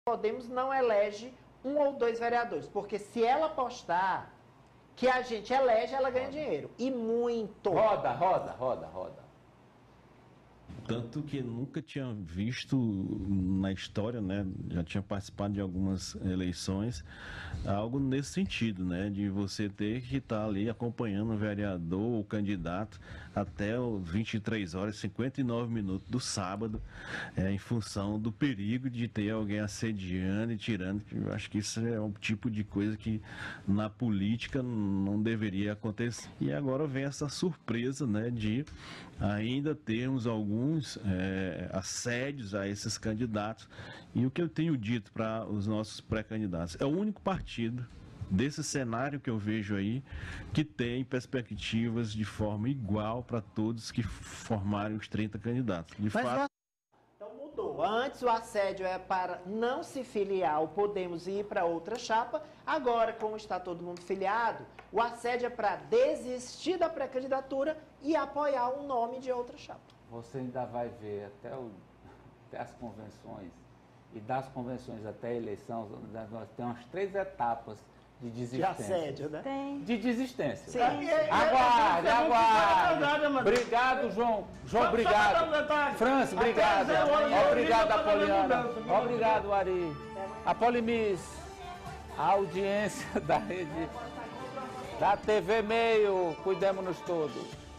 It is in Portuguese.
Podemos não elege 1 ou 2 vereadores, porque se ela apostar que a gente elege, ela ganha dinheiro. E muito. Roda. Tanto que nunca tinha visto na história, né? Já tinha participado de algumas eleições, algo nesse sentido, né? De você ter que estar ali acompanhando o vereador ou candidato até 23 horas e 59 minutos do sábado, em função do perigo de ter alguém assediando e tirando. Eu acho que isso é um tipo de coisa que na política não deveria acontecer. E agora vem essa surpresa, né? De ainda termos alguns assédios a esses candidatos. E o que eu tenho dito para os nossos pré-candidatos, é o único partido desse cenário que eu vejo aí que tem perspectivas de forma igual para todos que formarem os 30 candidatos. De fato, então mudou. Antes o assédio é para não se filiar ao Podemos e ir para outra chapa. Agora, como está todo mundo filiado, o assédio é para desistir da pré-candidatura e apoiar o nome de outra chapa. Você ainda vai ver até as convenções, e das convenções até a eleição, nós temos umas 3 etapas de desistência. De assédio, né? Tem. De desistência. Sim. Aguarde. Obrigado, João. Obrigado. França, obrigado. Obrigado, Apoliana. Obrigado, Ari. Apolimis, a audiência da rede, da TV Meio, cuidemos-nos todos.